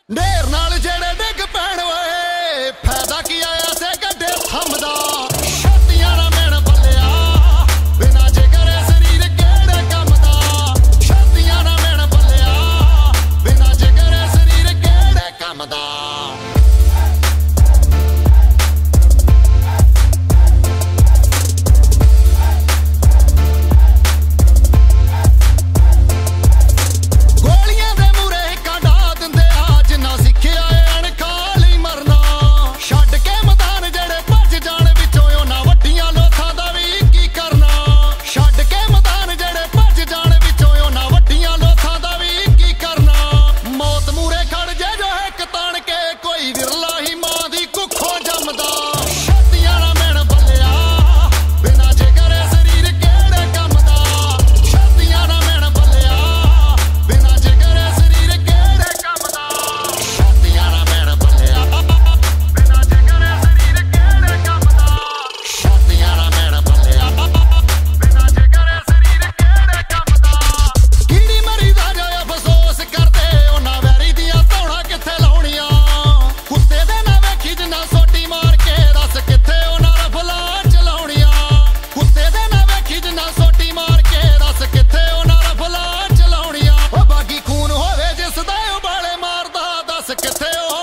ढेर नाल जेड़े डिग पैण ओए फायदा की आया से गड्ढे थमदा छातियां ना मैन बल्लिया बिना जिगर शरीर केड़े कम दा छातियां ना मैन बल्लिया बिना जिगर शरीर केड़े कम दा। किथे